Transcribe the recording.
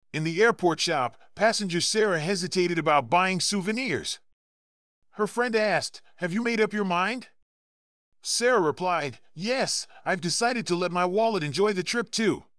In the airport shop, passenger Sarah hesitated about buying souvenirs. Her friend asked, "Have you made up your mind?" Sarah replied, "Yes, I've decided to let my wallet enjoy the trip too."